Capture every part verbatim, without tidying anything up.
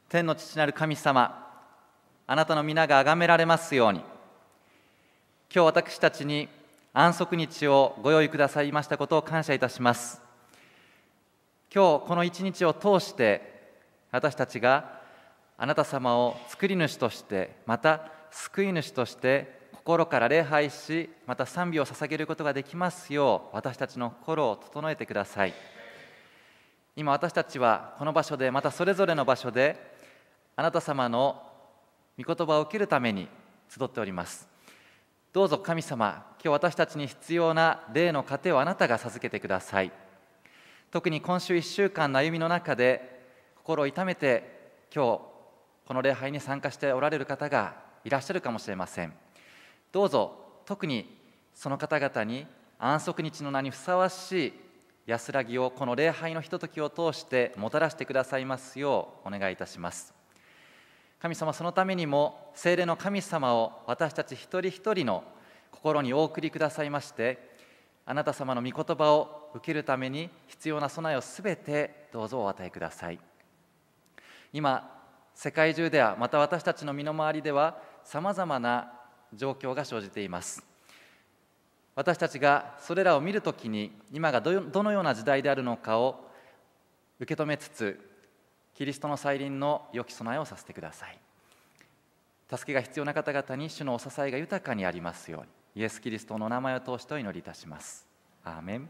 天の父なる神様、あなたの皆が崇められますように。今日私たちに安息日をご用意くださいましたことを感謝いたします。今日この一日を通して私たちがあなた様を作り主として、また救い主として心から礼拝し、また賛美を捧げることができますよう、私たちの心を整えてください。今私たちはこの場所で、またそれぞれの場所であなた様の御言葉を受けるために集っております。どうぞ神様、今日私たちに必要な霊の糧をあなたが授けてください。特に今週いっしゅうかんの歩みの中で心を痛めて今日この礼拝に参加しておられる方がいらっしゃるかもしれません。どうぞ特にその方々に安息日の名にふさわしい安らぎをこの礼拝のひとときを通してもたらしてくださいますようお願いいたします。神様、そのためにも聖霊の神様を私たち一人一人の心にお送りくださいまして、あなた様の御言葉を受けるために必要な備えをすべてどうぞお与えください。今世界中では、また私たちの身の回りではさまざまな状況が生じています。私たちがそれらを見るときに、今が ど, どのような時代であるのかを受け止めつつ、キリストの再臨の良き備えをさせてください。助けが必要な方々に主のお支えが豊かにありますように、イエス・キリストのお名前を通してお祈りいたします。アーメン。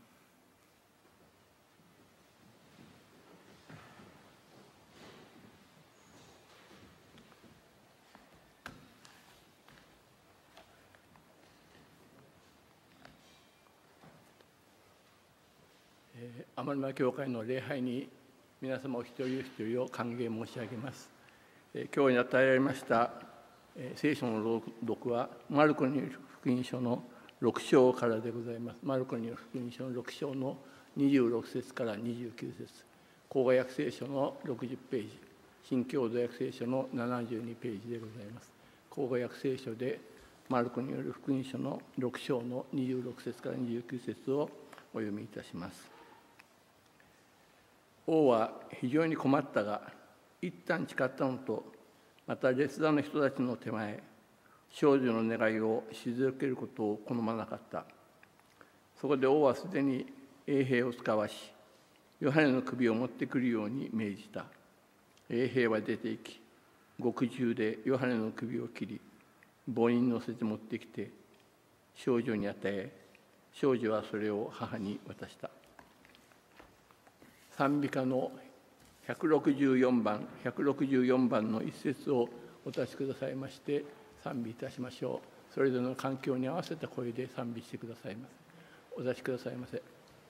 天沼教会の礼拝に皆様お一人お一人を歓迎申し上げます。今日に与えられました聖書の朗読はマルコによる福音書のろく章からでございます。マルコによる福音書のろく章のにじゅうろく節からにじゅうきゅう節、口語訳聖書のろくじゅうページ、新共同訳聖書のななじゅうにページでございます。口語訳聖書でマルコによる福音書のろく章のにじゅうろく節からにじゅうきゅう節をお読みいたします。王は非常に困ったが、一旦誓ったのと、また列座の人たちの手前、少女の願いを退けることを好まなかった。そこで王はすでに衛兵を使わし、ヨハネの首を持ってくるように命じた。衛兵は出て行き、獄中でヨハネの首を切り、棒に乗せて持ってきて、少女に与え、少女はそれを母に渡した。賛美歌のひゃくろくじゅうよんばん、ひゃくろくじゅうよんばんの一節をお立ちくださいまして、賛美いたしましょう。それぞれの環境に合わせた声で賛美してくださいませ。お立ちくださいませ。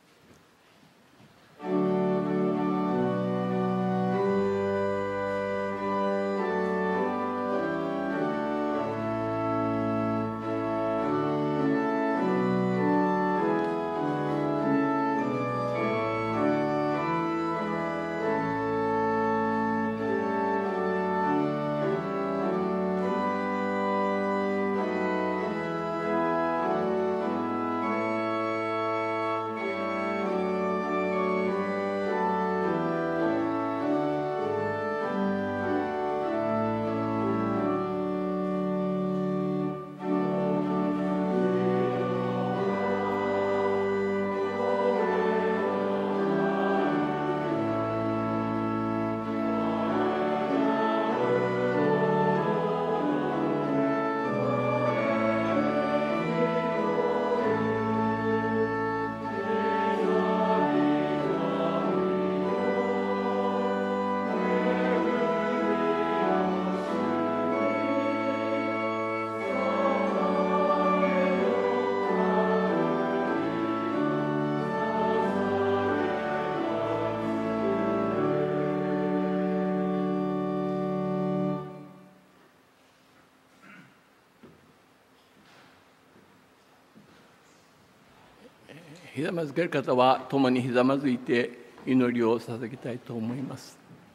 ひざまずける方は共にひざまずいて祈りを捧げたいと思います。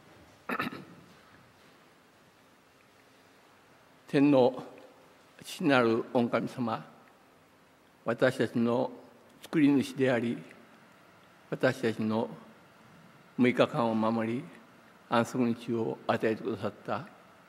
天の父なる御神様、私たちの作り主であり、私たちのむいかかんを守り、 安息日を与えてくださった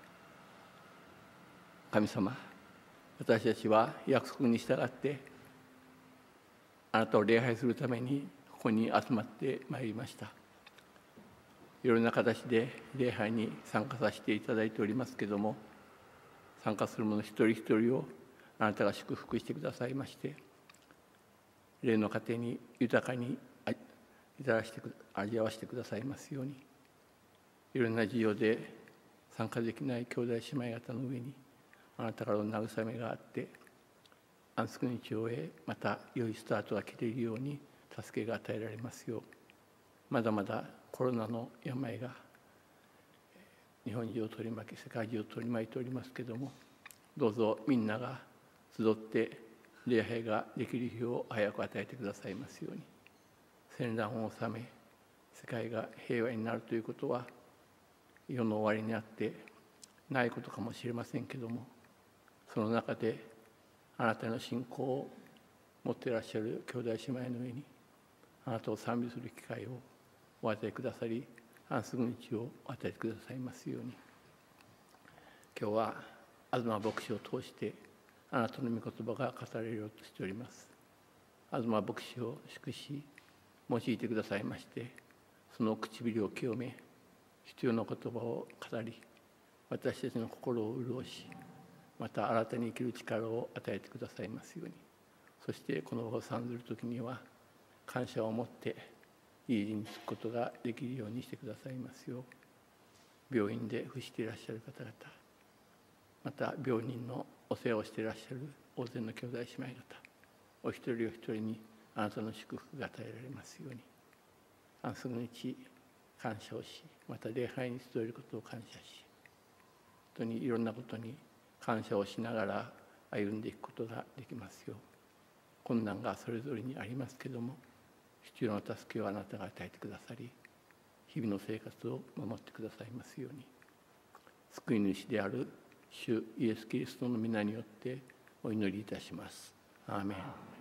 神様、私たちは約束に従ってあなたを礼拝するためにここに集まってまいりました。いろんな形で礼拝に参加させていただいておりますけれども、参加する者一人一人をあなたが祝福してくださいまして、霊の糧に豊かに味わわせてくださいますように、いろんな事情で参加できない兄弟姉妹方の上にあなたからの慰めがあって、安息日を終え、また良いスタートが切れるように助けが与えられますよう、まだまだコロナの病が日本中を取り巻き、世界中を取り巻いておりますけれども、どうぞみんなが集って礼拝ができる日を早く与えてくださいますように。戦乱を収め、世界が平和になるということは世の終わりにあってないことかもしれませんけれども、その中であなたの信仰を持っていらっしゃる兄弟姉妹の上にあなたを賛美する機会をお与えくださり、安息日をお与えてくださいますように。今日は東牧師を通してあなたの御言葉が語られるようとしております。東牧師を祝し用いてくださいまして、その唇を清め、必要な言葉を語り、私たちの心を潤し、また新たに生きる力を与えてくださいますように。そしてこの場を賛ずるときには感謝を持っていい字につくことができるようにしてくださいますよう。病院で伏していらっしゃる方々、また病人のお世話をしていらっしゃる大勢の兄弟姉妹方、お一人お一人にあなたの祝福が与えられますように。安息日感謝をし、また礼拝に集えることを感謝し、本当にいろんなことに感謝をしながら歩んでいくことができますよう。困難がそれぞれにありますけれども、必要な助けをあなたが与えてくださり、日々の生活を守ってくださいますように。救い主である主イエス・キリストの皆によってお祈りいたします。アーメン。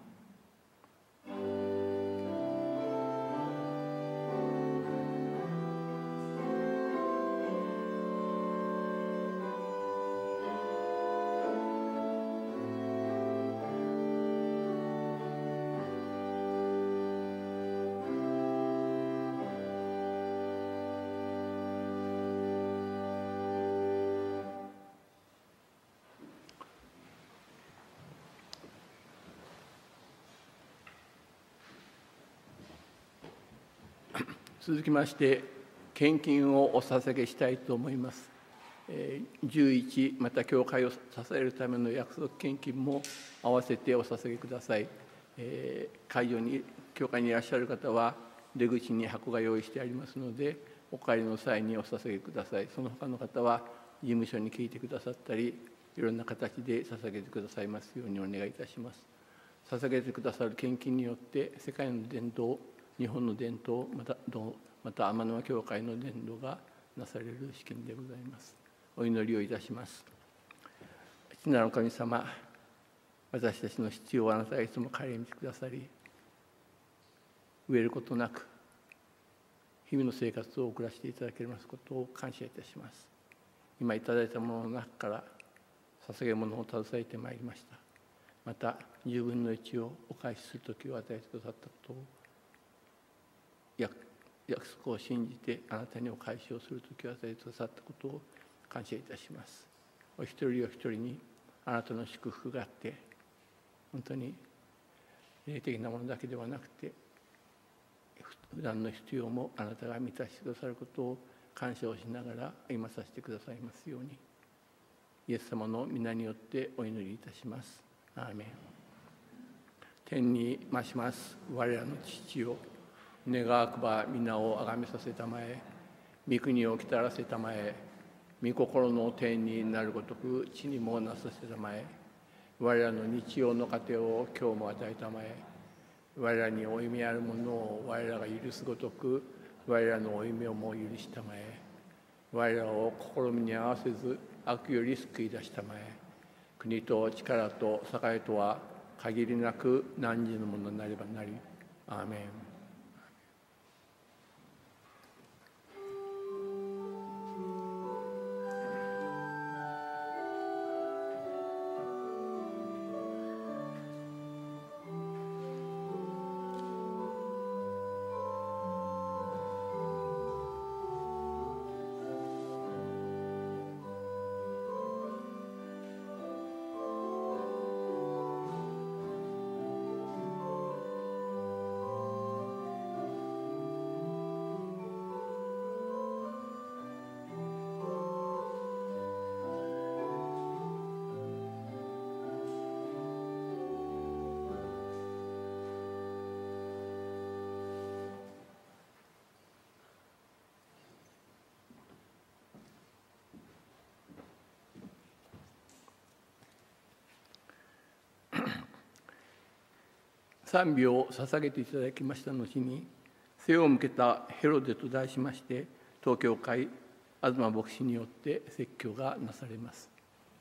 続きまして献金をお捧げしたいと思います。じゅういち、また教会を支えるための約束献金も合わせてお捧げください。会場に教会にいらっしゃる方は出口に箱が用意してありますので、お帰りの際にお捧げください。その他の方は事務所に聞いてくださったり、いろんな形で捧げてくださいますようにお願いいたします。捧げてくださる献金によって世界の伝統、日本の伝統、またまた天沼教会の伝道がなされる資金でございます。お祈りをいたします。父なる神様、私たちの必要をあなたがいつも顧みてくださり、飢えることなく日々の生活を送らせていただけますことを感謝いたします。今いただいたものの中から捧げ物を携えてまいりました。またじゅうぶんのいちをお返しする時を与えてくださったことを、約束を信じてあなたにお返しをする時を与えてくださったことを感謝いたします。お一人お一人にあなたの祝福があって、本当に霊的なものだけではなくて普段の必要もあなたが満たしてくださることを感謝をしながら歩まさせてくださいますように、イエス様の皆によってお祈りいたします。アーメン。天に増します我らの父よ、願わくば皆をあがめさせたまえ、御国をきたらせたまえ、御心の天になるごとく地にもなさせたまえ。我らの日曜の糧を今日も与えたまえ。我らに負い目あるものを我らが許すごとく我らの負い目をも許したまえ。我らを試みに合わせず悪より救い出したまえ。国と力と栄とは限りなく汝のものになればなり。アーメン。 賛美を捧げていただきました後に、背を向けたヘロデと題しまして、東教会東牧師によって説教がなされます。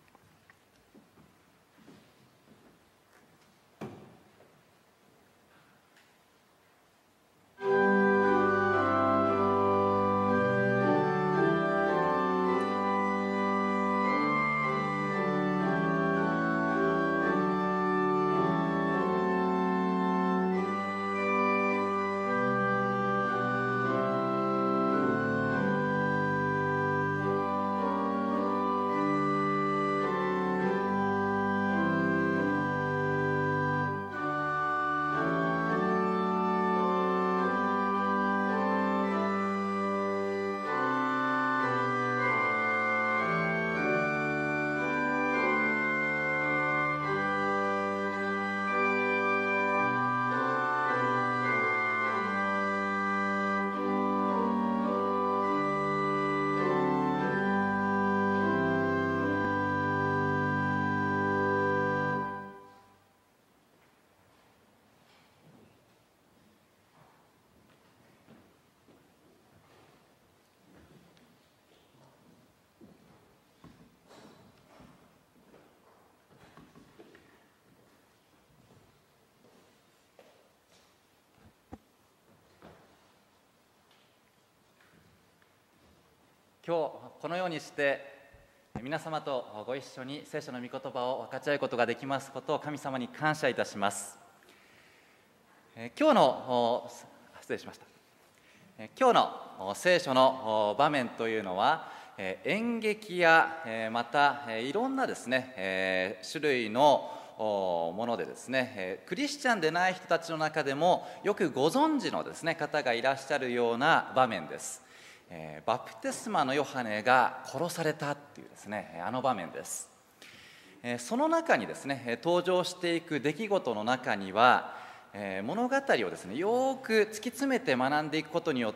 今日このようにして皆様とご一緒に聖書の御言葉を分かち合うことができますことを神様に感謝いたします。今日の失礼しました今日の聖書の場面というのは、演劇やまたいろんなですね種類のものでですね、クリスチャンでない人たちの中でもよくご存知のですね方がいらっしゃるような場面です。バプテスマのヨハネが殺されたっていうですね、あの場面です。その中にですね登場していく出来事の中には、物語をですねよく突き詰めて学んでいくことによって、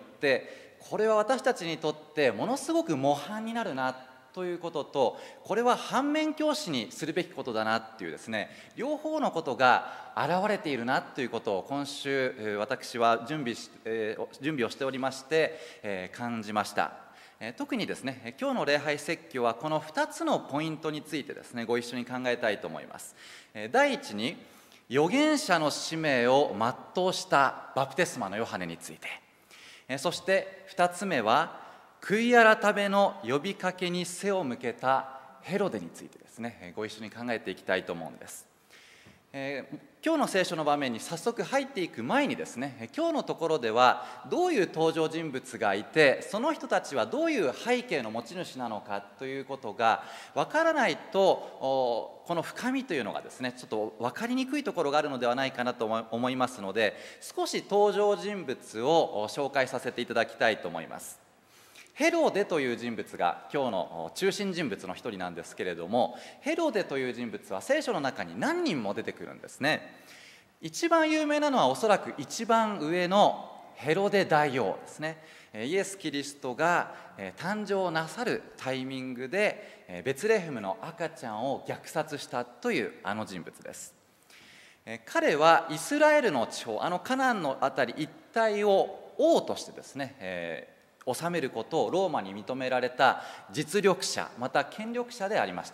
これは私たちにとってものすごく模範になるなということと、これは反面教師にするべきことだなっていうですね、両方のことが現れているなということを今週私は準備し、えー、準備をしておりまして、えー、感じました。えー、特にですね今日の礼拝説教はこのふたつのポイントについてですねご一緒に考えたいと思います。えー、第一に、預言者の使命を全うしたバプテスマのヨハネについて、えー、そしてふたつめは悔い改めの呼びかけに背を向けたヘロデについてですねご一緒に考えていきたいと思うんです。えー、今日の聖書の場面に早速入っていく前にですね、今日のところではどういう登場人物がいて、その人たちはどういう背景の持ち主なのかということがわからないと、この深みというのがですねちょっと分かりにくいところがあるのではないかなと思いますので、少し登場人物を紹介させていただきたいと思います。ヘロデという人物が今日の中心人物の一人なんですけれども、ヘロデという人物は聖書の中に何人も出てくるんですね。一番有名なのはおそらく一番上のヘロデ大王ですね。イエス・キリストが誕生なさるタイミングでベツレヘムの赤ちゃんを虐殺したというあの人物です。彼はイスラエルの地方、あのカナンの辺り一帯を王としてですね、えー治めることをローマに認められた実力者、また権力者でありました。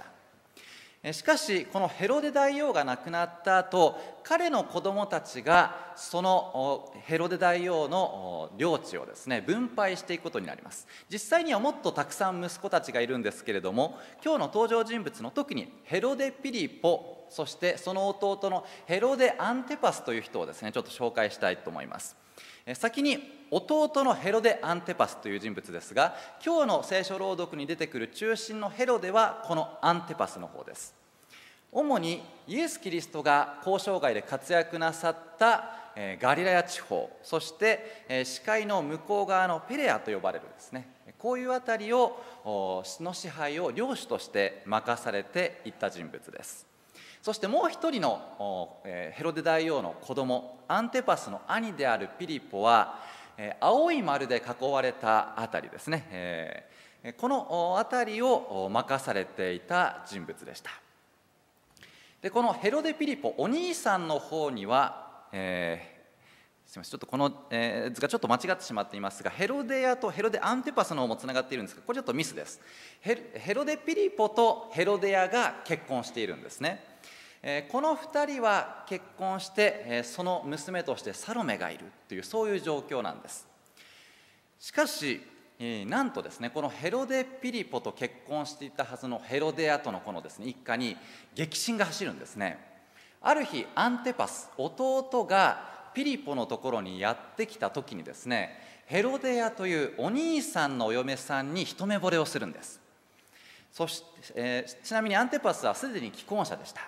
しかしこのヘロデ大王が亡くなった後、彼の子供たちがそのヘロデ大王の領地をですね分配していくことになります。実際にはもっとたくさん息子たちがいるんですけれども、今日の登場人物の特にヘロデ・ピリポ、そしてその弟のヘロデ・アンテパスという人をですねちょっと紹介したいと思います。先に弟のヘロデ・アンテパスという人物ですが、今日の聖書朗読に出てくる中心のヘロデはこのアンテパスの方です。主にイエス・キリストが交渉外で活躍なさったガリラヤ地方、そして視界の向こう側のペレアと呼ばれるですね、こういうあたりをの支配を領主として任されていった人物です。そしてもう一人のヘロデ大王の子供、アンテパスの兄であるピリポは青い丸で囲われたあたりですね、このあたりを任されていた人物でした。でこのヘロデ・ピリポ、お兄さんの方にはえーすみません、ちょっとこの、えー図がちょっと間違ってしまっていますが、ヘロデアとヘロデアンティパスの方もつながっているんですが、これちょっとミスです。ヘルヘロデピリポとヘロデアが結婚しているんですね。えーこのふたりは結婚して、えーその娘としてサロメがいるという、そういう状況なんです。しかし、えーなんとですね、このヘロデピリポと結婚していたはずのヘロデアとのこのですね、一家に激震が走るんですね。ある日、アンティパス、弟がピリポのところにやってきた時にですね、ヘロデアというお兄さんのお嫁さんに一目惚れをするんです。そして、えーちなみにアンティパスはすでに既婚者でした。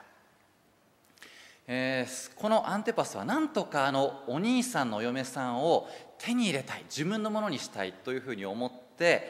えーこのアンティパスはなんとかあのお兄さんのお嫁さんを手に入れたい、自分のものにしたいというふうに思って、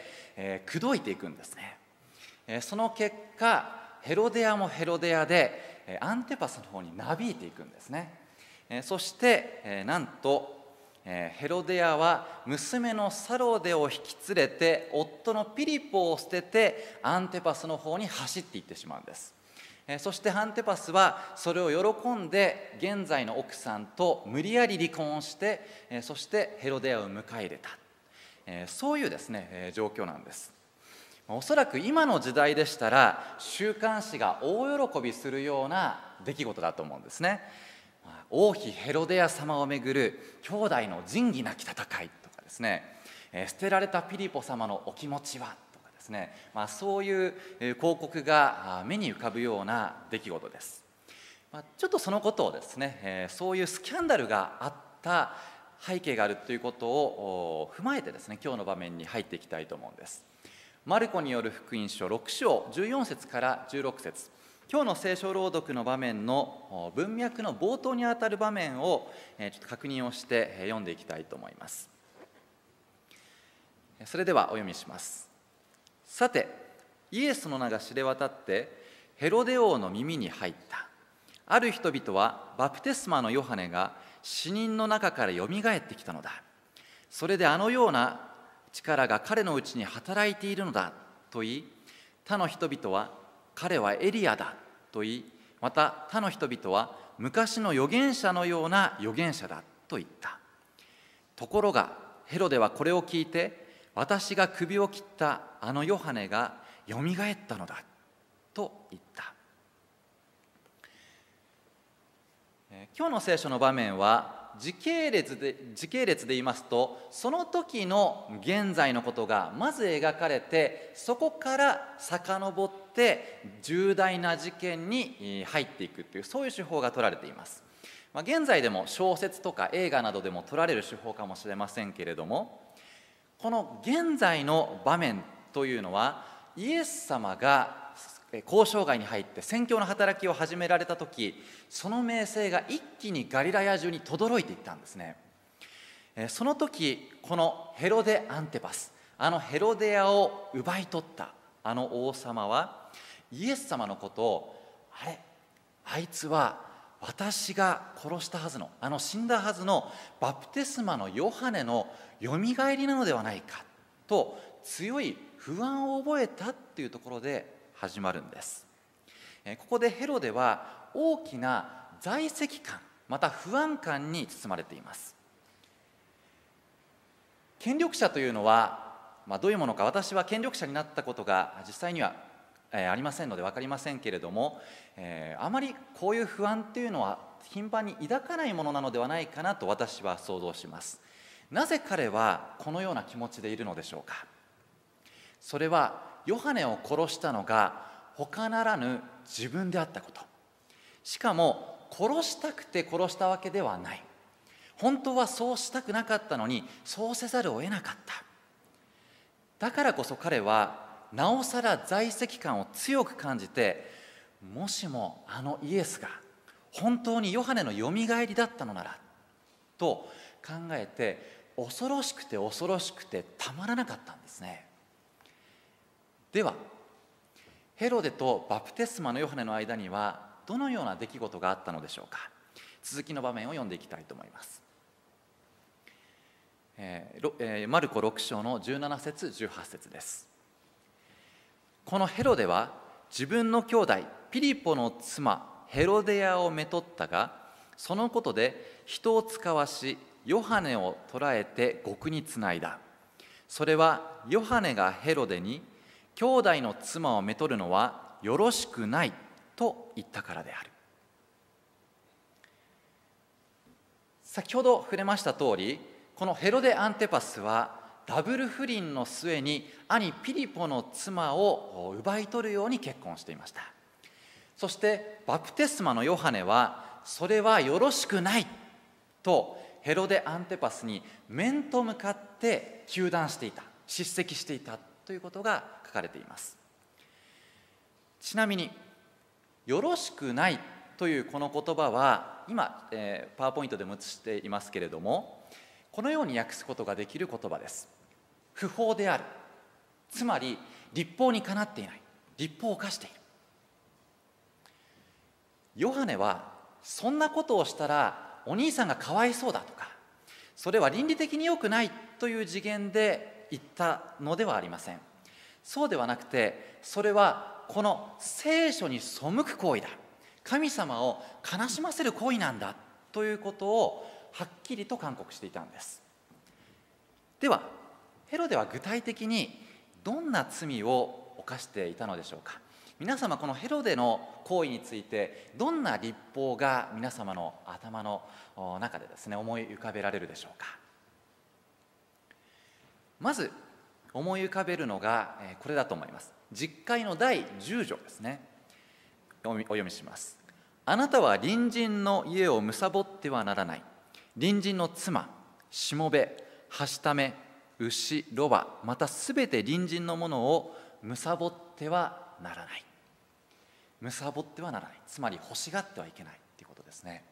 えー口説いていくんですね。えーその結果、ヘロデアもヘロデアでえーアンティパスの方になびいていくんですね。えーそして、えーなんと、えーヘロデアは娘のサロデを引き連れて夫のピリポを捨ててアンティパスの方に走っていってしまうんです。えーそしてアンティパスはそれを喜んで現在の奥さんと無理やり離婚をして、えーそしてヘロデアを迎え入れた、えーそういうですね、えー状況なんです。おそらく今の時代でしたら週刊誌が大喜びするような出来事だと思うんですね。王妃ヘロデア様をめぐる兄弟の仁義なき戦いとかですね、えー捨てられたピリポ様のお気持ちはとかですね、まあ、そういうえー広告があ目に浮かぶような出来事です。まあ、ちょっとそのことをですね、えーそういうスキャンダルがあった背景があるということをお踏まえてですね、今日の場面に入っていきたいと思うんです。マルコによる福音書ろく章じゅうよん節からじゅうろく節、今日の聖書朗読の場面の文脈の冒頭にあたる場面をちょっと確認をして読んでいきたいと思います。それではお読みします。さて、イエスの名が知れ渡ってヘロデ王の耳に入った。ある人々はバプテスマのヨハネが死人の中からよみがえってきたのだ。それであのような力が彼のうちに働いているのだと言い、他の人々は彼はエリアだと言い、また他の人々は昔の預言者のような預言者だと言った。ところがヘロデはこれを聞いて、私が首を切ったあのヨハネがよみがえったのだと言った。今日の聖書の場面は時系列で時系列で言いますと、その時の現在のことがまず描かれて、そこから遡って重大な事件に入っていくという、そういう手法が取られています。まあ、現在でも小説とか映画などでも取られる手法かもしれませんけれども、この現在の場面というのは、イエス様が交渉外に入って宣教の働きを始められた時、その名声が一気にガリラヤ中に轟いていったんですね。その時、このヘロデ・アンティパス、あのヘロデアを奪い取ったあの王様はイエス様のことを、あれ、あいつは私が殺したはずの、あの死んだはずのバプテスマのヨハネのよみがえりなのではないかと強い不安を覚えたっていうところで始まるんです。ここでヘロデは大きな在籍感、また不安感に包まれています。権力者というのは、まあ、どういうものか、私は権力者になったことが実際にはありませんので分かりませんけれども、えー、あまりこういう不安というのは頻繁に抱かないものなのではないかなと私は想像します。なぜ彼はこのような気持ちでいるのでしょうか。それはヨハネを殺したのが他ならぬ自分であったこと。しかも殺したくて殺したわけではない。本当はそうしたくなかったのにそうせざるを得なかった。だからこそ彼はなおさら在籍感を強く感じて、もしもあのイエスが本当にヨハネのよみがえりだったのならと考えて、恐ろしくて恐ろしくてたまらなかったんですね。ではヘロデとバプテスマのヨハネの間にはどのような出来事があったのでしょうか。続きの場面を読んでいきたいと思います。えーえー、マルコろく章のじゅうなな節じゅうはち節です。このヘロデは自分の兄弟ピリポの妻ヘロデアをめとったが、 そのことで人を使わし、ヨハネを捕らえて獄につないだ。それはヨハネがヘロデに、兄弟の妻をめとるのはよろしくないと言ったからである。先ほど触れました通り、このヘロデ・アンテパスはダブル不倫の末に兄ピリポの妻を奪い取るように結婚していました。そしてバプテスマのヨハネはそれはよろしくないとヘロデ・アンテパスに面と向かって糾弾していた、叱責していたということが書かれています。ちなみによろしくないというこの言葉は今、えー、パワーポイントでも映していますけれども、このように訳すことができる言葉です。不法である、つまり律法にかなっていない、律法を犯している。ヨハネはそんなことをしたらお兄さんがかわいそうだとか、それは倫理的に良くないという次元で言ったのではありません。そうではなくて、それはこの聖書に背く行為だ、神様を悲しませる行為なんだということをはっきりと勧告していたんです。ではヘロデは具体的にどんな罪を犯していたのでしょうか。皆様、このヘロデの行為についてどんな律法が皆様の頭の中でですね、思い浮かべられるでしょうか。まず思い浮かべるのがこれだと思います。実会のだいじゅう条ですね。お読みします。あなたは隣人の家を貪ってはならない。隣人の妻、しもべ、はしため、牛、ロバ、またすべて隣人のものを貪ってはならない。貪ってはならない、つまり欲しがってはいけないということですね。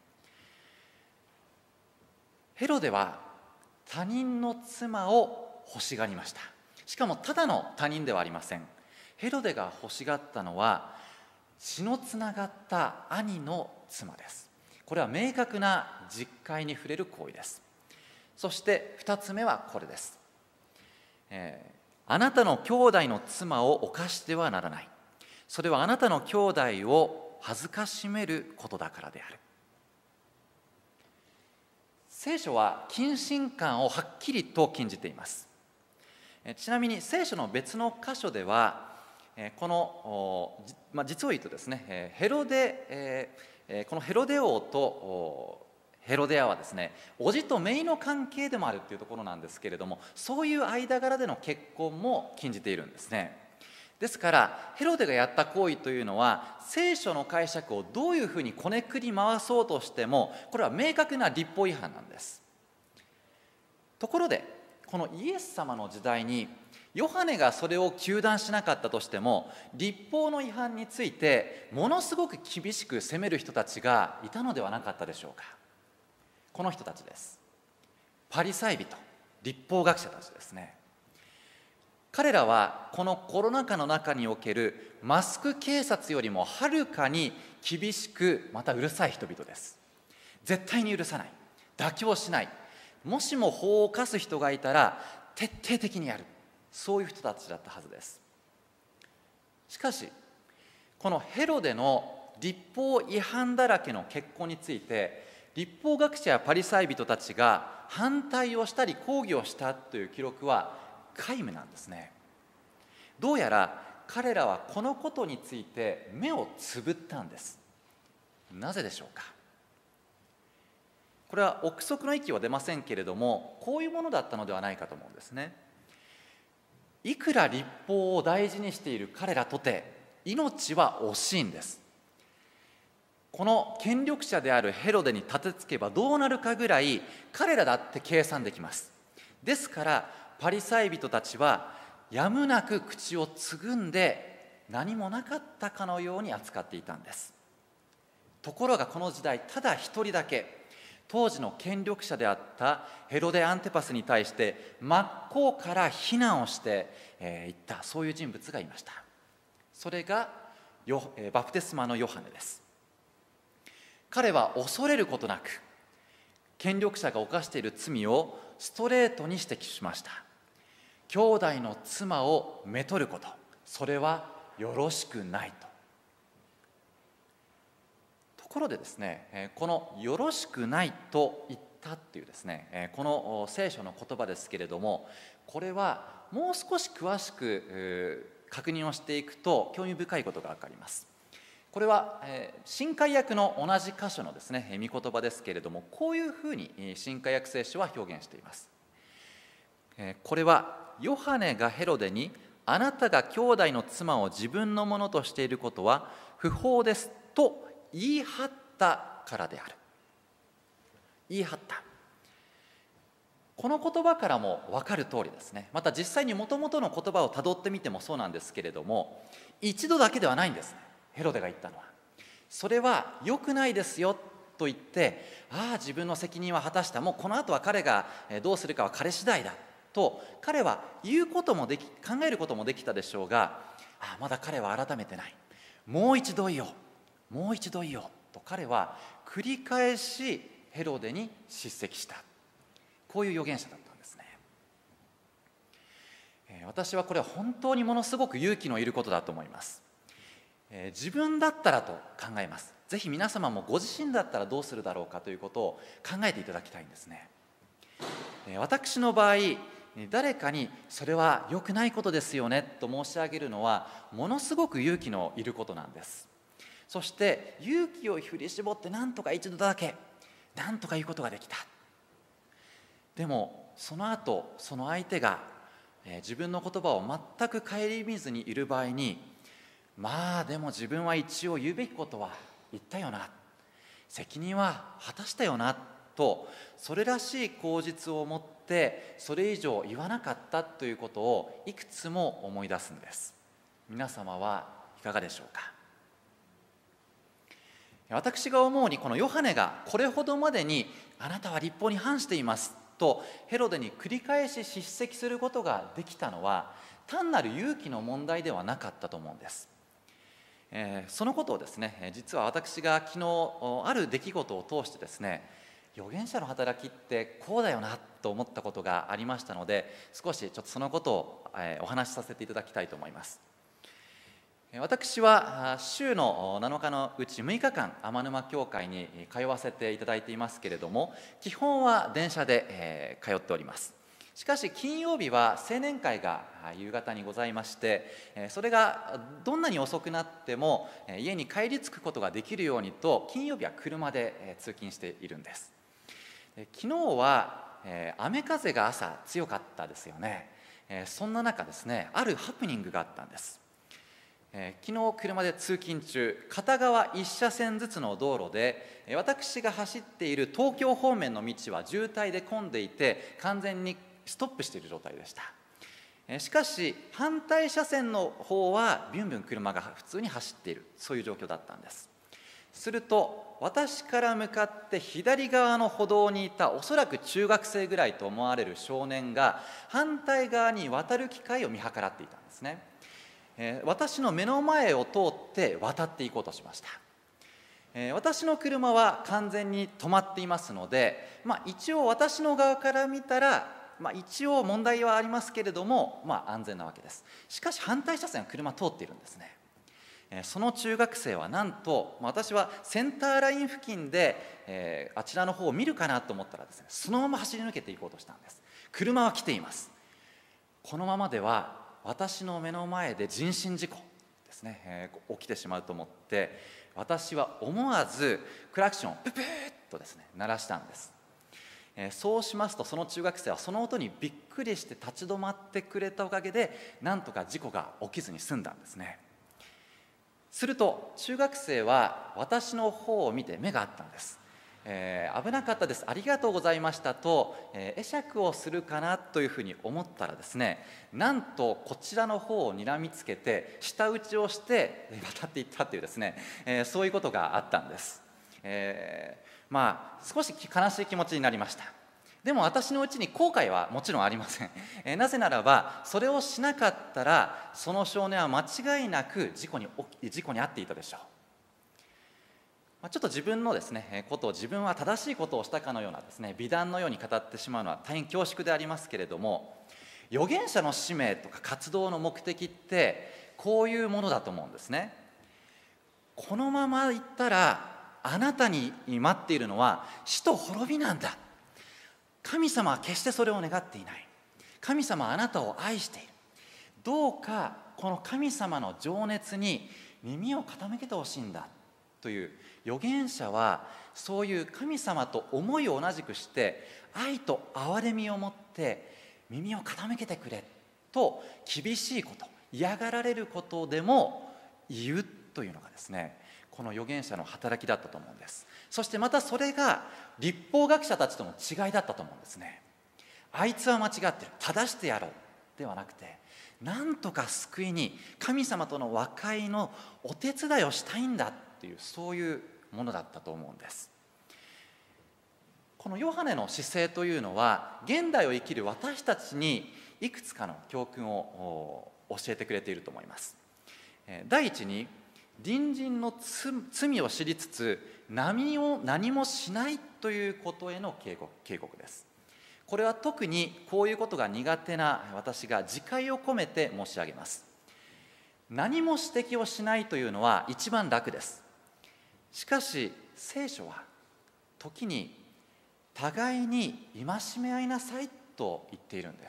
ヘロデは他人の妻を欲しがりました。しかもただの他人ではありません。ヘロデが欲しがったのは血のつながった兄の妻です。これは明確な実戒に触れる行為です。そして二つ目はこれです、えー、あなたの兄弟の妻を犯してはならない。それはあなたの兄弟を恥ずかしめることだからである。聖書は近親姦をはっきりと禁じています。ちなみに聖書の別の箇所ではこの、まあ、実を言うとですね、ヘロデこのヘロデ王とヘロデアはですね、叔父と姪の関係でもあるというところなんですけれども、そういう間柄での結婚も禁じているんですね。ですからヘロデがやった行為というのは、聖書の解釈をどういうふうにこねくり回そうとしても、これは明確な律法違反なんです。ところでこのイエス様の時代にヨハネがそれを糾弾しなかったとしても、律法の違反についてものすごく厳しく責める人たちがいたのではなかったでしょうか。この人たちです。パリサイ人、律法学者たちですね。彼らはこのコロナ禍の中におけるマスク警察よりもはるかに厳しく、またうるさい人々です。絶対に許さない、妥協しない、もしも法を犯す人がいたら徹底的にやる、そういう人たちだったはずです。しかしこのヘロデの律法違反だらけの結婚について、律法学者やパリサイ人たちが反対をしたり抗議をしたという記録は皆無なんですね。どうやら彼らはこのことについて目をつぶったんです。なぜでしょうか。これは憶測の域は出ませんけれども、こういうものだったのではないかと思うんですね。いくら律法を大事にしている彼らとて命は惜しいんです。この権力者であるヘロデに立てつけばどうなるかぐらい彼らだって計算できます。ですからパリサイ人たちはやむなく口をつぐんで何もなかったかのように扱っていたんです。ところがこの時代、ただ一人だけ当時の権力者であったヘロデ・アンテパスに対して真っ向から非難をしていった、そういう人物がいました。それがバプテスマのヨハネです。彼は恐れることなく権力者が犯している罪をストレートに指摘しました。兄弟の妻をめとること、それはよろしくないと。ところでですね、このよろしくないと言ったっていうですね、この聖書の言葉ですけれども、これはもう少し詳しく確認をしていくと興味深いことが分かります。これは新海訳の同じ箇所のですね御言葉ですけれども、こういうふうに新海訳聖書は表現しています。これはヨハネがヘロデに、あなたが兄弟の妻を自分のものとしていることは不法ですと言い張ったからである。言い張った。この言葉からも分かる通りですね、また実際にもともとの言葉をたどってみてもそうなんですけれども、一度だけではないんですね、ヘロデが言ったのは。それは良くないですよと言って、ああ自分の責任は果たした、もうこの後は彼がどうするかは彼次第だと彼は言うこともでき、考えることもできたでしょうが、ああまだ彼は改めてない、もう一度言おう、もう一度言おうと彼は繰り返しヘロデに叱責した。こういう預言者だったんですね。私はこれは本当にものすごく勇気のいることだと思います。自分だったらと考えます。ぜひ皆様もご自身だったらどうするだろうかということを考えていただきたいんですね。私の場合、誰かにそれは良くないことですよねと申し上げるのはものすごく勇気のいることなんです。そして勇気を振り絞って何とか一度だけ何とか言うことができた。でもその後その相手が自分の言葉を全く顧みずにいる場合に、まあでも自分は一応言うべきことは言ったよな、責任は果たしたよなと、それらしい口実を持ってそれ以上言わなかったということをいくつも思い出すんです。皆様はいかがでしょうか。私が思うに、このヨハネがこれほどまでにあなたは律法に反していますとヘロデに繰り返し叱責することができたのは単なる勇気の問題ではなかったと思うんです。えー、そのことをですね、実は私が昨日ある出来事を通してですね、預言者の働きってこうだよなと思ったことがありましたので、少しちょっとそのことをお話しさせていただきたいと思います。私は週のなのかのうちむいかかん天沼教会に通わせていただいていますけれども、基本は電車で通っております。しかし金曜日は青年会が夕方にございまして、それがどんなに遅くなっても家に帰り着くことができるようにと金曜日は車で通勤しているんです。昨日は雨風が朝強かったですよね。そんな中ですね、あるハプニングがあったんです。えー、昨日車で通勤中、片側いっしゃせんずつの道路で私が走っている東京方面の道は渋滞で混んでいて完全にストップしている状態でした。えー、しかし反対車線の方はビュンビュン車が普通に走っている、そういう状況だったんです。すると私から向かって左側の歩道にいたおそらく中学生ぐらいと思われる少年が反対側に渡る機会を見計らっていたんですね。私の目の前を通って渡っていこうとしました。私の車は完全に止まっていますので、まあ、一応私の側から見たら、まあ、一応問題はありますけれども、まあ、安全なわけです。しかし反対車線は車通っているんですね。その中学生はなんと、私はセンターライン付近で、えー、あちらの方を見るかなと思ったらですね、そのまま走り抜けていこうとしたんです。車は来ています。このままでは私の目の前で人身事故ですね、えー、起きてしまうと思って、私は思わずクラクションをププーッとですね鳴らしたんです。えー、そうしますとその中学生はその音にびっくりして立ち止まってくれたおかげでなんとか事故が起きずに済んだんですね。すると中学生は私の方を見て目が合ったんです。えー、危なかったです、ありがとうございましたと、えー、会釈をするかなというふうに思ったらですね、なんとこちらの方を睨みつけて舌打ちをして渡っていったというですね、えー、そういうことがあったんです。えー、まあ少し悲しい気持ちになりました。でも私のうちに後悔はもちろんありません。えー、なぜならばそれをしなかったらその少年は間違いなく事故に事故に遭っていたでしょう。ちょっと自分のですねことを自分は正しいことをしたかのようなですね美談のように語ってしまうのは大変恐縮でありますけれども、預言者の使命とか活動の目的ってこういうものだと思うんですね。このままいったらあなたに待っているのは死と滅びなんだ。神様は決してそれを願っていない。神様はあなたを愛している。どうかこの神様の情熱に耳を傾けてほしいんだという、預言者はそういう神様と思いを同じくして愛と憐れみを持って耳を傾けてくれと、厳しいこと、嫌がられることでも言うというのがですね、この預言者の働きだったと思うんです。そしてまたそれが律法学者たちとの違いだったと思うんですね。あいつは間違ってる、正してやろうではなくて、なんとか救いに神様との和解のお手伝いをしたいんだっていう、そういうものだったと思うんです。このヨハネの姿勢というのは、現代を生きる私たちにいくつかの教訓を教えてくれていると思います。第一に、隣人の罪を知りつつ何を何もしないということへの警告、警告です。これは特にこういうことが苦手な私が自戒を込めて申し上げます。何も指摘をしないというのは一番楽です。しかし聖書は時に互いに戒め合いなさいと言っているんです。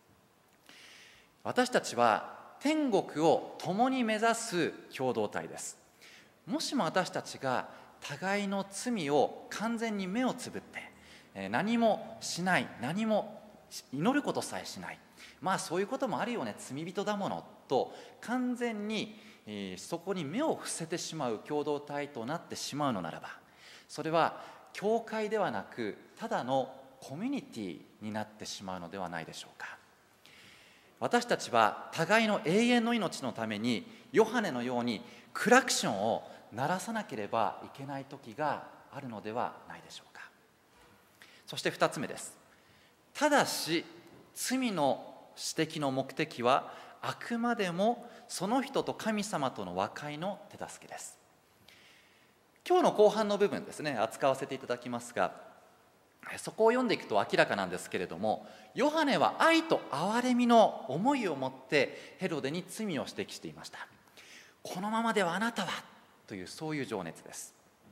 私たちは天国を共に目指す共同体です。もしも私たちが互いの罪を完全に目をつぶって何もしない、何も祈ることさえしない、まあそういうこともあるよね、罪人だものと完全にそこに目を伏せてしまう共同体となってしまうのならば、それは教会ではなくただのコミュニティになってしまうのではないでしょうか。私たちは互いの永遠の命のためにヨハネのようにクラクションを鳴らさなければいけない時があるのではないでしょうか。そしてふたつめです。ただし罪の指摘の目的はあくまでもその人と神様との和解の手助けです。今日の後半の部分ですね、扱わせていただきますが、そこを読んでいくと明らかなんですけれども、ヨハネは愛と憐れみの思いを持ってヘロデに罪を指摘していました。このままではあなたはという、そういう情熱です。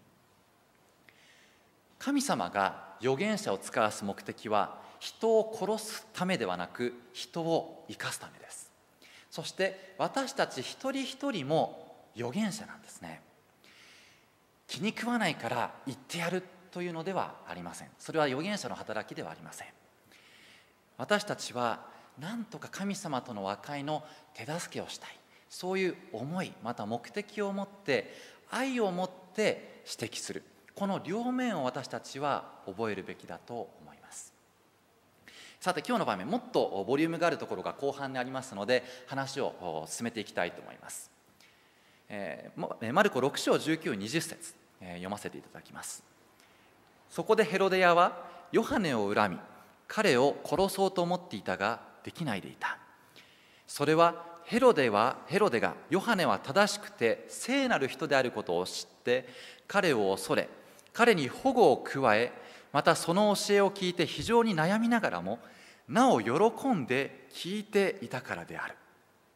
神様が預言者を使わす目的は人を殺すためではなく人を生かすためです。そして私たち一人一人も預言者なんですね。気に食わないから言ってやるというのではありません。それは預言者の働きではありません。私たちは何とか神様との和解の手助けをしたい、そういう思い、また目的を持って愛を持って指摘する、この両面を私たちは覚えるべきだと思います。さて今日の場面、もっとボリュームがあるところが後半にありますので話を進めていきたいと思います。えー、マルコろく章じゅうきゅう、にじゅっ節、えー、読ませていただきます。そこでヘロデヤはヨハネを恨み彼を殺そうと思っていたができないでいた。それはヘロデはヘロデがヨハネは正しくて聖なる人であることを知って彼を恐れ、彼に保護を加え、またその教えを聞いて非常に悩みながらもなお喜んで聞いていたからである。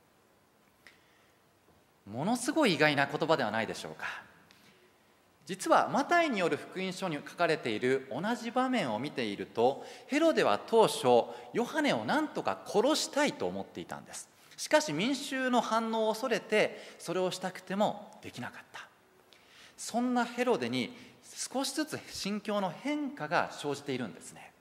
ものすごい意外な言葉ではないでしょうか。実はマタイによる福音書に書かれている同じ場面を見ていると、ヘロデは当初ヨハネを何とか殺したいと思っていたんです。しかし民衆の反応を恐れてそれをしたくてもできなかった。そんなヘロデに少しずつ心境の変化が生じているんですね。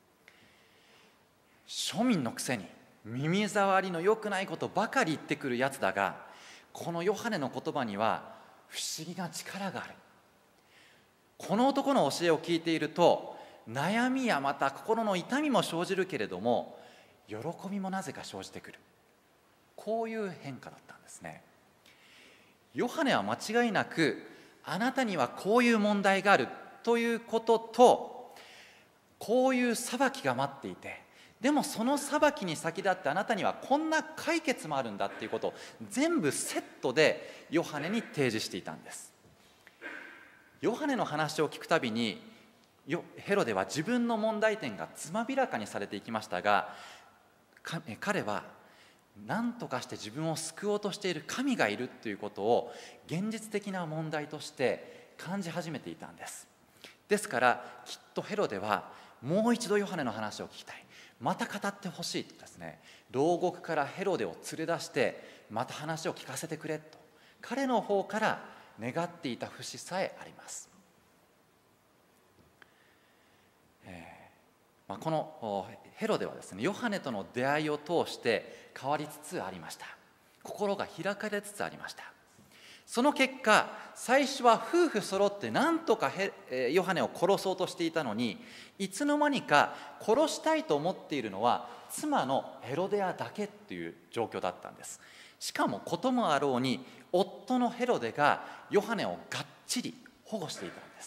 庶民のくせに耳障りの良くないことばかり言ってくるやつだが、このヨハネの言葉には不思議な力がある。この男の教えを聞いていると悩みやまた心の痛みも生じるけれども喜びもなぜか生じてくる。こういう変化だったんですね。ヨハネは間違いなくあなたにはこういう問題があるということと、こういう裁きが待っていて、でもその裁きに先立ってあなたにはこんな解決もあるんだっていうことを全部セットでヨハネに提示していたんです。ヨハネの話を聞くたびにヘロデは自分の問題点がつまびらかにされていきましたが、彼は何とかして自分を救おうとしている神がいるということを現実的な問題として感じ始めていたんです。ですからきっとヘロデはもう一度ヨハネの話を聞きたい、また語ってほしいとですね、牢獄からヘロデを連れ出してまた話を聞かせてくれと彼の方から願っていた節さえあります。えーまあ、このヘロデはですね、ヨハネとの出会いを通して変わりつつありました。心が開かれつつありました。その結果、最初は夫婦揃って何とかヘヨハネを殺そうとしていたのに、いつの間にか殺したいと思っているのは妻のヘロデアだけという状況だったんです。しかもこともあろうに夫のヘロデがヨハネをがっちり保護していたんです。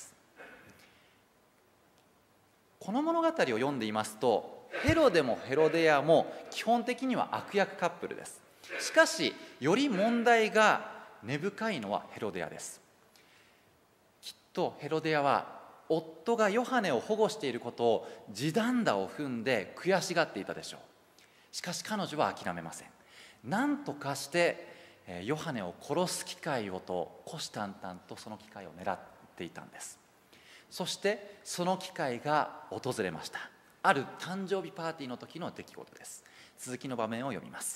この物語を読んでいますと、ヘロデもヘロデアも基本的には悪役カップルです。しかしより問題が根深いのはヘロデアです。きっとヘロデアは夫がヨハネを保護していることを地団打を踏んで悔しがっていたでしょう。しかし彼女は諦めません。何とかしてヨハネを殺す機会をと虎視眈々とその機会を狙っていたんです。そしてその機会が訪れました。ある誕生日パーティーの時の出来事です。続きの場面を読みます。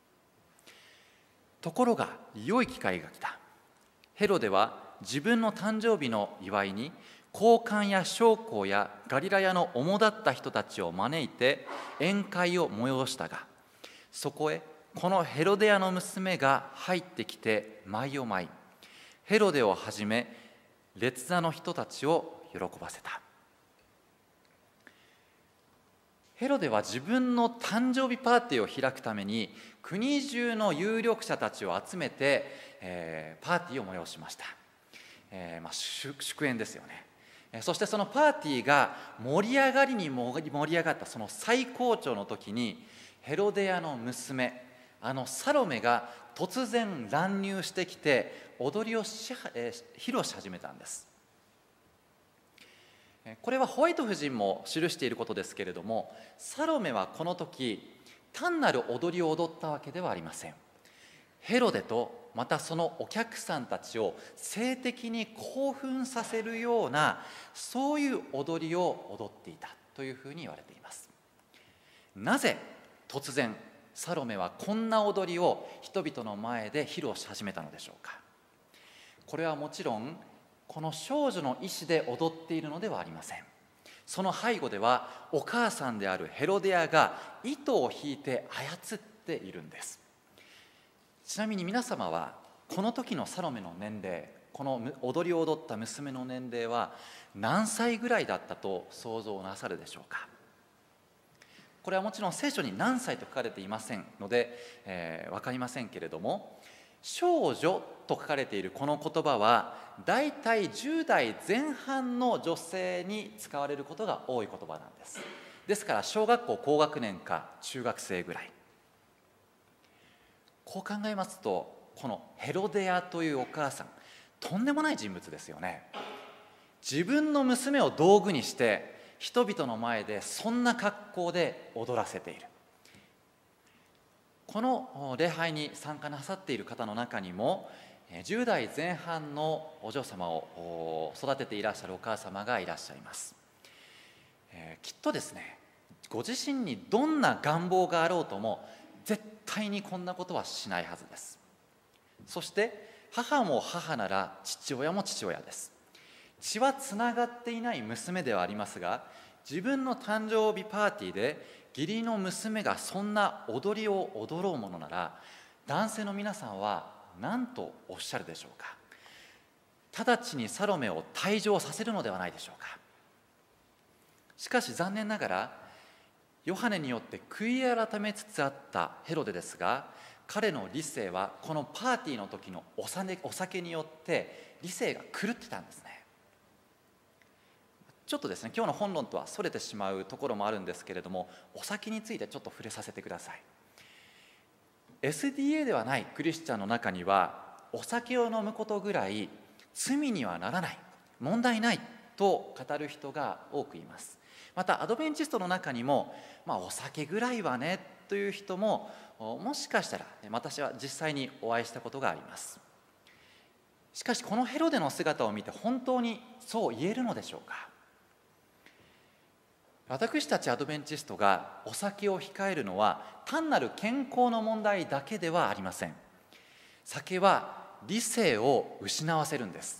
ところが良い機会が来た。ヘロデは自分の誕生日の祝いに高官や将校やガリラヤの主だった人たちを招いて宴会を催したが、そこへこのヘロデアの娘が入ってきて舞を舞い、ヘロデをはじめ列座の人たちを喜ばせた。ヘロデは自分の誕生日パーティーを開くために国中の有力者たちを集めて、えー、パーティーを催しました。えーまあ、祝宴ですよね。そしてそのパーティーが盛り上がりに盛り上がったその最高潮の時に、ヘロデアの娘、あのサロメが突然乱入してきて踊りをし、えー、披露し始めたんです。これはホワイト夫人も記していることですけれども、サロメはこの時単なる踊りを踊ったわけではありません。ヘロデとまたそのお客さんたちを性的に興奮させるような、そういう踊りを踊っていたというふうに言われています。なぜ突然サロメはこんな踊りを人々の前で披露し始めたのでしょうか。これはもちろんこの少女の意思で踊っているのではありません。その背後ではお母さんであるヘロデアが糸を引いて操っているんです。ちなみに皆様はこの時のサロメの年齢、この踊りを踊った娘の年齢は何歳ぐらいだったと想像なさるでしょうか。これはもちろん聖書に何歳と書かれていませんので、えー、分かりませんけれども、少女と書かれているこの言葉はだいたいじゅう代前半の女性に使われることが多い言葉なんです。ですから小学校高学年か中学生ぐらい。こう考えますと、このヘロデアというお母さん、とんでもない人物ですよね。自分の娘を道具にして人々の前でそんな格好で踊らせている。この礼拝に参加なさっている方の中にもじゅう代前半のお嬢様を育てていらっしゃるお母様がいらっしゃいます。えー、きっとですね、ご自身にどんな願望があろうとも絶対にこんなことはしないはずです。そして母も母なら父親も父親です。血はつながっていない娘ではありますが、自分の誕生日パーティーで義理の娘がそんな踊りを踊ろうものなら、男性の皆さんは何とおっしゃるでしょうか。直ちにサロメを退場させるのではないでしょうか。しかし残念ながらヨハネによって悔い改めつつあったヘロデですが、彼の理性はこのパーティーの時のお酒によって理性が狂ってたんですね。ちょっとですね、今日の本論とはそれてしまうところもあるんですけれども、お酒についてちょっと触れさせてください。 エスディーエー ではないクリスチャンの中には、お酒を飲むことぐらい罪にはならない、問題ないと語る人が多くいます。またアドベンチストの中にも、まあ、お酒ぐらいはねという人ももしかしたら私は実際にお会いしたことがあります。 しかしこのヘロデの姿を見て本当にそう言えるのでしょうか。私たちアドベンチストがお酒を控えるのは単なる健康の問題だけではありません。酒は理性を失わせるんです。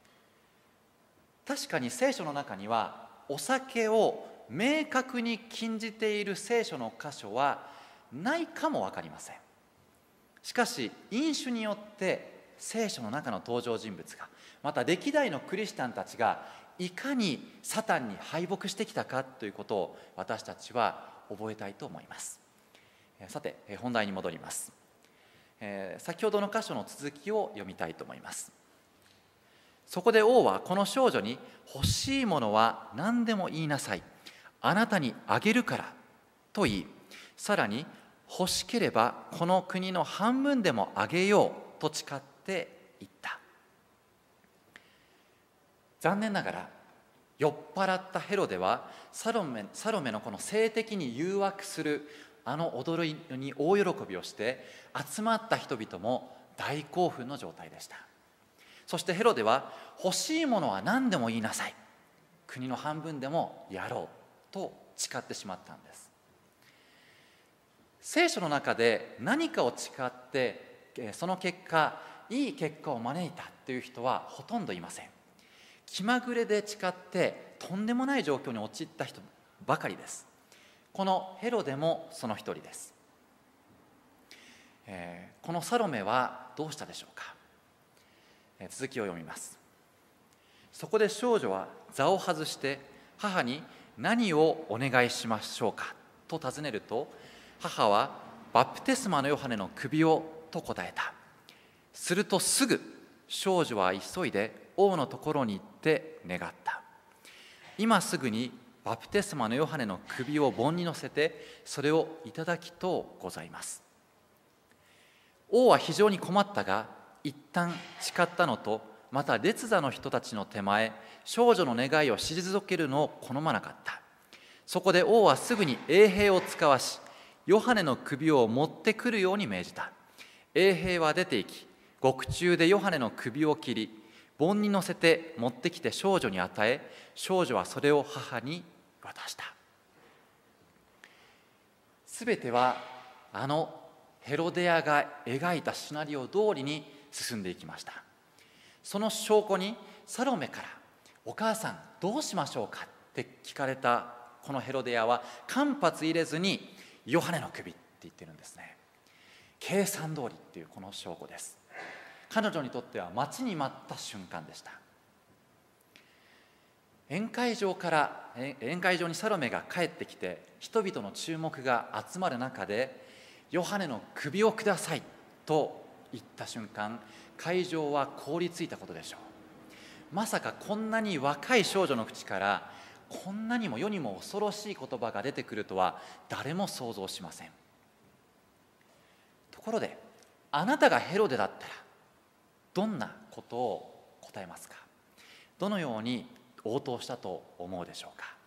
確かに聖書の中にはお酒を明確に禁じている聖書の箇所はないかも分かりません。しかし飲酒によって聖書の中の登場人物が、また歴代のクリスチャンたちがいかにサタンに敗北してきたかということを私たちは覚えたいと思います。さて本題に戻ります。先ほどの箇所の続きを読みたいと思います。そこで王はこの少女に、欲しいものは何でも言いなさい、あなたにあげるからと言い、さらに欲しければこの国の半分でもあげようと誓って言った。残念ながら酔っ払ったヘロデはサロメ、サロメのこの性的に誘惑するあの踊りに大喜びをして、集まった人々も大興奮の状態でした。そしてヘロデは、欲しいものは何でも言いなさい、国の半分でもやろうと誓ってしまったんです。聖書の中で何かを誓ってその結果いい結果を招いたという人はほとんどいません。気まぐれで誓ってとんでもない状況に陥った人ばかりです。このヘロデもその一人です。えー、このサロメはどうしたでしょうか。えー、続きを読みます。そこで少女は座を外して母に、何をお願いしましょうかと尋ねると、母はバプテスマのヨハネの首をと答えた。するとすぐ少女は急いで王のところに行って願った。今すぐにバプテスマのヨハネの首を盆に乗せてそれをいただきとうございます。王は非常に困ったが、一旦誓ったのと、また列座の人たちの手前、少女の願いを退けるのを好まなかった。そこで王はすぐに衛兵を遣わし、ヨハネの首を持ってくるように命じた。衛兵は出て行き、獄中でヨハネの首を切り、盆に乗せて持ってきて少女に与え、少女はそれを母に渡した。すべてはあのヘロデアが描いたシナリオ通りに進んでいきました。その証拠にサロメから、お母さんどうしましょうかって聞かれたこのヘロデアは間髪入れずにヨハネの首って言ってるんですね。計算通りっていうこの証拠です。彼女にとっては待ちに待った瞬間でした。宴会場から宴会場にサロメが帰ってきて、人々の注目が集まる中で、ヨハネの首をくださいと言った瞬間、会場は凍りついたことでしょう。まさかこんなに若い少女の口からこんなにも世にも恐ろしい言葉が出てくるとは誰も想像しません。ところで、あなたがヘロデだったらどんなことを答えますか。どのように応答したと思うでしょうか。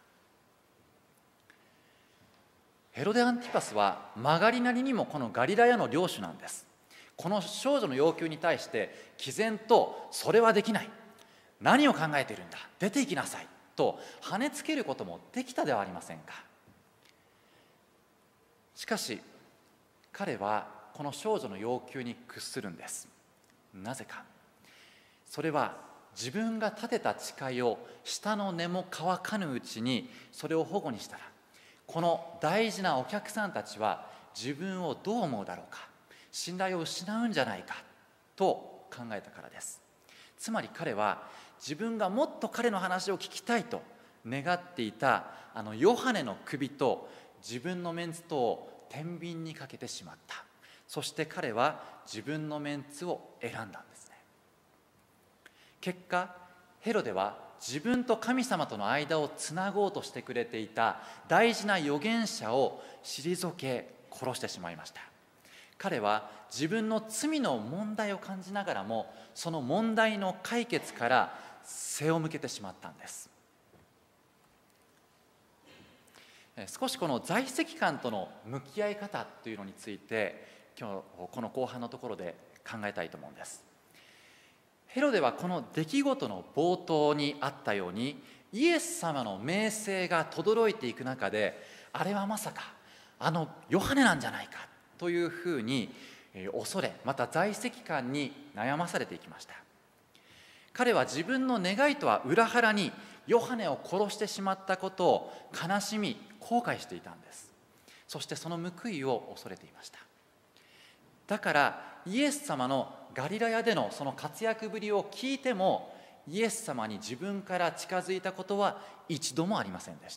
ヘロデ・アンティパスは曲がりなりにもこのガリラヤの領主なんです。この少女の要求に対して毅然と、それはできない、何を考えているんだ、出て行きなさいと跳ねつけることもできたではありませんか。しかし彼はこの少女の要求に屈するんです。なぜか。それは自分が立てた誓いを下の根も乾かぬうちにそれを反故にしたら、この大事なお客さんたちは自分をどう思うだろうか、信頼を失うんじゃないかと考えたからです。つまり彼は自分がもっと彼の話を聞きたいと願っていたあのヨハネの首と自分のメンツとを天秤にかけてしまった。そして彼は自分のメンツを選んだんですね。結果、ヘロデは自分と神様との間をつなごうとしてくれていた大事な預言者を退け殺してしまいました。彼は自分の罪の問題を感じながらも、その問題の解決から背を向けてしまったんです。少しこの在籍感との向き合い方というのについて、今日この後半のところで考えたいと思うんです。 ヘロデはこの出来事の冒頭にあったように、イエス様の名声が轟いていく中で、あれはまさかあのヨハネなんじゃないかというふうに恐れ、また在籍感に悩まされていきました。彼は自分の願いとは裏腹にヨハネを殺してしまったことを悲しみ後悔していたんです。そしてその報いを恐れていました。だからイエス様のガリラヤでのその活躍ぶりを聞いても、イエス様に自分から近づいたことは一度もありませんでした。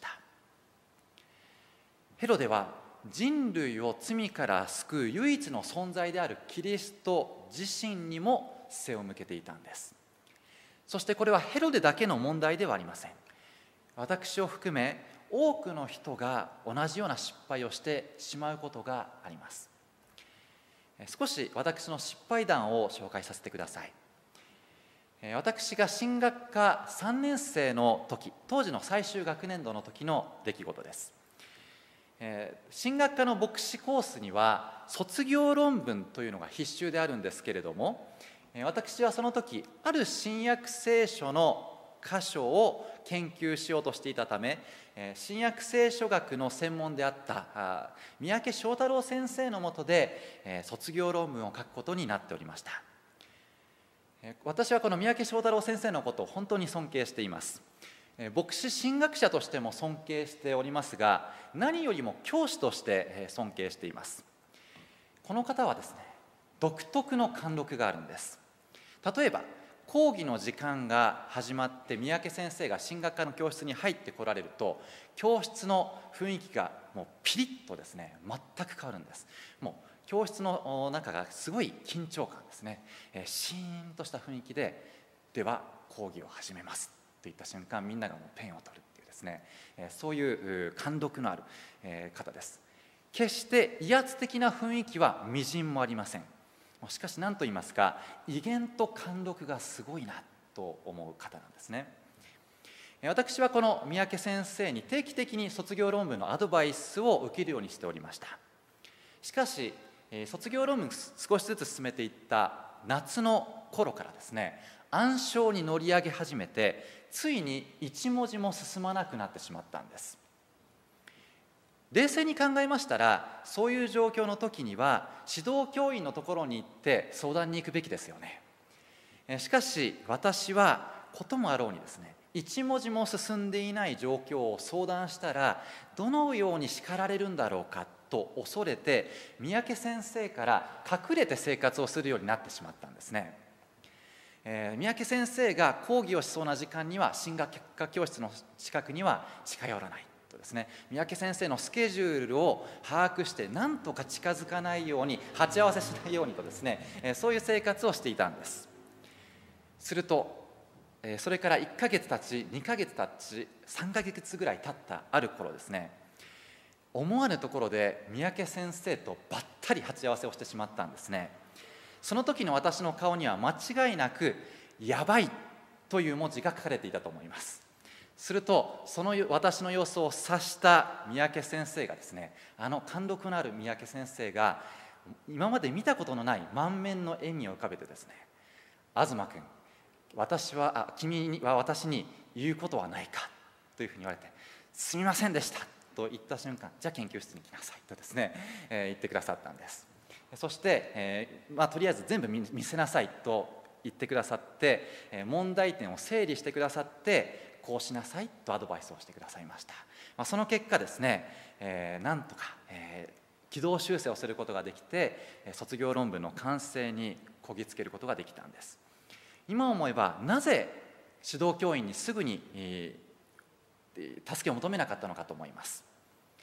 ヘロデは人類を罪から救う唯一の存在であるキリスト自身にも背を向けていたんです。そしてこれはヘロデだけの問題ではありません。私を含め多くの人が同じような失敗をしてしまうことがあります。少し私の失敗談を紹介させてください。私が進学科さんねん生の時、当時の最終学年度の時の出来事です。進学科の牧師コースには卒業論文というのが必修であるんですけれども、私はその時ある新約聖書の箇所を研究しようとしていたため、新約聖書学の専門であった三宅翔太郎先生の下で卒業論文を書くことになっておりました。私はこの三宅翔太郎先生のことを本当に尊敬しています。牧師神学者としても尊敬しておりますが、何よりも教師として尊敬しています。この方はですね、独特の貫禄があるんです。例えば講義の時間が始まって三宅先生が神学科の教室に入ってこられると、教室の雰囲気がもうピリッとですね、全く変わるんです。もう教室の中がすごい緊張感ですね、シーンとした雰囲気で、では講義を始めますといった瞬間、みんながもうペンを取るっていうですね、そういう貫禄のある方です。決して威圧的な雰囲気はみじんもありません。しかし何と言いますか、威厳と貫禄がすごいなと思う方なんですね。私はこの三宅先生に定期的に卒業論文のアドバイスを受けるようにしておりました。しかし卒業論文少しずつ進めていった夏の頃からですね、暗礁に乗り上げ始めて、ついに一文字も進まなくなってしまったんです。冷静に考えましたら、そういう状況の時には指導教員のところに行って相談に行くべきですよね。しかし私はこともあろうにですね、一文字も進んでいない状況を相談したらどのように叱られるんだろうかと恐れて、三宅先生から隠れて生活をするようになってしまったんですね。えー、三宅先生が講義をしそうな時間には進学科教室の近くには近寄らないとですね、三宅先生のスケジュールを把握して何とか近づかないように、鉢合わせしないようにとですね、えー、そういう生活をしていたんです。すると、えー、それからいっかげつ経ち、にかげつ経ち、さんかげつぐらい経ったある頃ですね、思わぬところで三宅先生とばったり鉢合わせをしてしまったんですね。その時の私の顔には間違いなく「やばい」という文字が書かれていたと思います。するとその私の様子を察した三宅先生がですね、あの貫禄のある三宅先生が今まで見たことのない満面の笑みを浮かべてですね、東君、私はあ君には私に言うことはないかというふうに言われて、すみませんでしたと言った瞬間、じゃあ研究室に来なさいとですね、えー、言ってくださったんです。そして、えーまあ、とりあえず全部 見, 見せなさいと言ってくださって、えー、問題点を整理してくださって、こうしなさいとアドバイスをしてくださいました。まあ、その結果ですね、えー、なんとか、えー、軌道修正をすることができて、卒業論文の完成にこぎつけることができたんです。今思えばなぜ指導教員にすぐに、えー、助けを求めなかったのかと思います。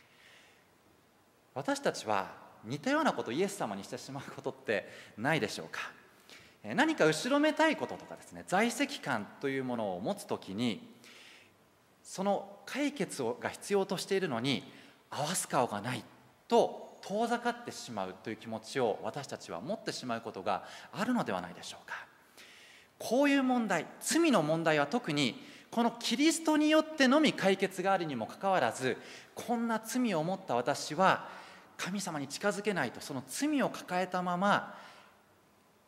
私たちは似たようなことをイエス様にしてしまうことってないでしょうか。何か後ろめたいこととかですね、在籍感というものを持つときに、その解決が必要としているのに合わす顔がないと遠ざかってしまうという気持ちを私たちは持ってしまうことがあるのではないでしょうか。こういう問題、罪の問題は特にこのキリストによってのみ解決があるにもかかわらず、こんな罪を持った私は神様に近づけないと、その罪を抱えたまま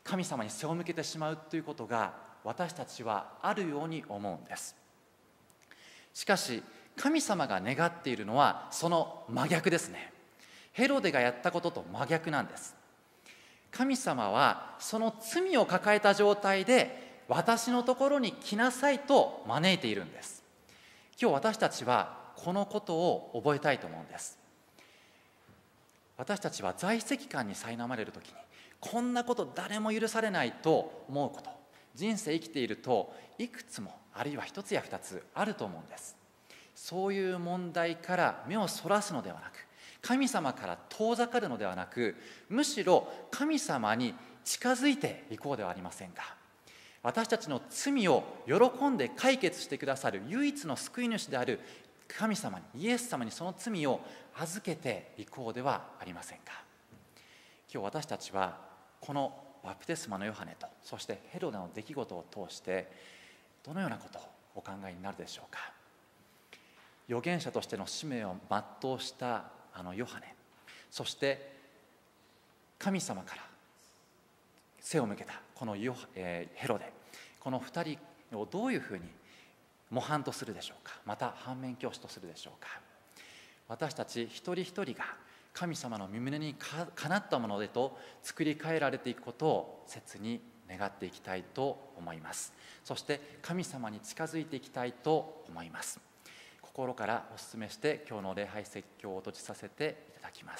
神様に背を向けてしまうということが私たちはあるように思うんです。しかし神様が願っているのはその真逆ですね。ヘロデがやったことと真逆なんです。神様はその罪を抱えた状態で私のところに来なさいと招いているんです。今日私たちはこのことを覚えたいと思うんです。私たちは在籍感に苛まれるときに、こんなこと誰も許されないと思うこと、人生生きているといくつも、あるいは一つや二つあると思うんです。そういう問題から目をそらすのではなく、神様から遠ざかるのではなく、むしろ神様に近づいていこうではありませんか。私たちの罪を喜んで解決してくださる唯一の救い主である神様に、イエス様にその罪を預けていこうではありませんか。今日私たちはこのバプテスマのヨハネと、そしてヘロデの出来事を通してどのようなことをお考えになるでしょうか。預言者としての使命を全うしたあのヨハネ、そして神様から背を向けたこのヨ、えー、ヘロデ、この二人をどういうふうに模範とするでしょうか。また反面教師とするでしょうか。私たち一人一人が神様の御胸にかなったものでと作り変えられていくことを切に願っていきたいと思います。そして神様に近づいていきたいと思います。心からお勧めして今日の礼拝説教を閉じさせていただきます。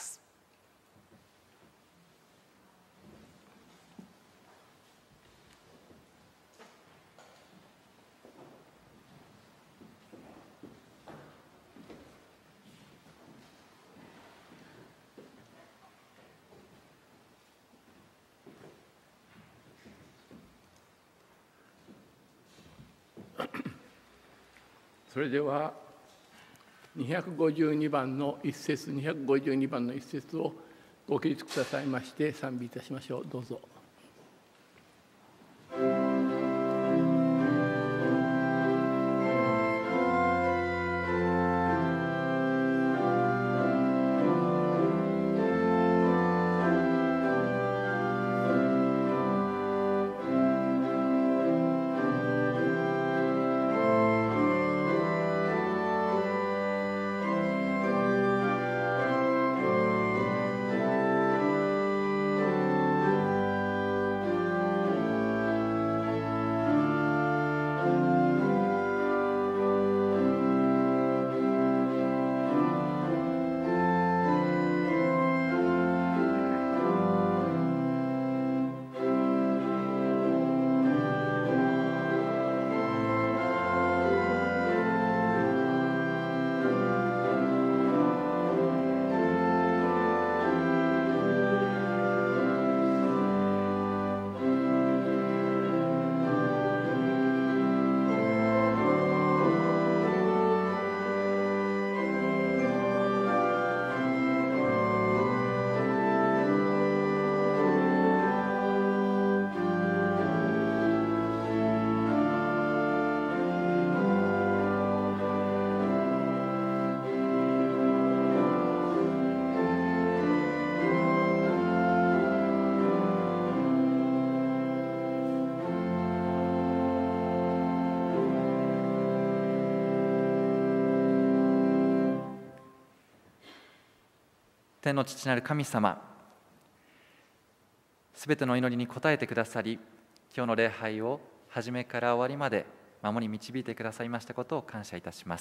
それではにひゃくごじゅうにばんの一節、にひゃくごじゅうにばんの一節をご起立くださいまして賛美いたしましょう。どうぞ。 天の父なる神様、すべての祈りに応えてくださり、今日の礼拝を初めから終わりまで守り導いてくださいましたことを感謝いたします。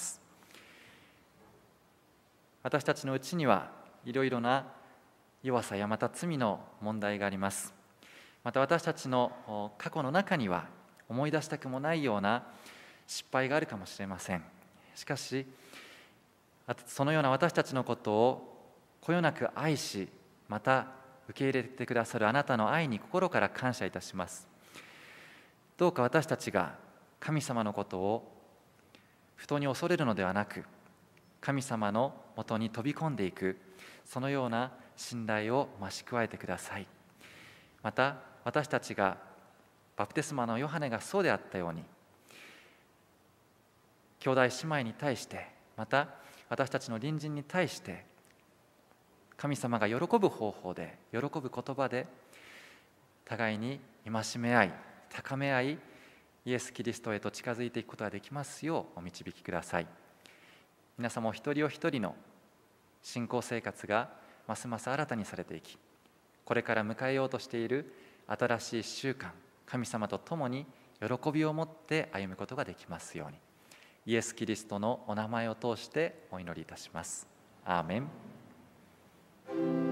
私たちのうちにはいろいろな弱さやまた罪の問題があります。また私たちの過去の中には思い出したくもないような失敗があるかもしれません。しかしそのような私たちのことをこよなく愛し、また受け入れてくださるあなたの愛に心から感謝いたします。どうか私たちが神様のことを不当に恐れるのではなく、神様のもとに飛び込んでいく、そのような信頼を増し加えてください。また私たちがバプテスマのヨハネがそうであったように、兄弟姉妹に対して、また私たちの隣人に対して神様が喜ぶ方法で、喜ぶ言葉で互いに戒め合い高め合い、イエス・キリストへと近づいていくことができますようお導きください。皆様お一人お一人の信仰生活がますます新たにされていき、これから迎えようとしている新しいいっしゅうかん、神様と共に喜びを持って歩むことができますように、イエス・キリストのお名前を通してお祈りいたします。アーメン。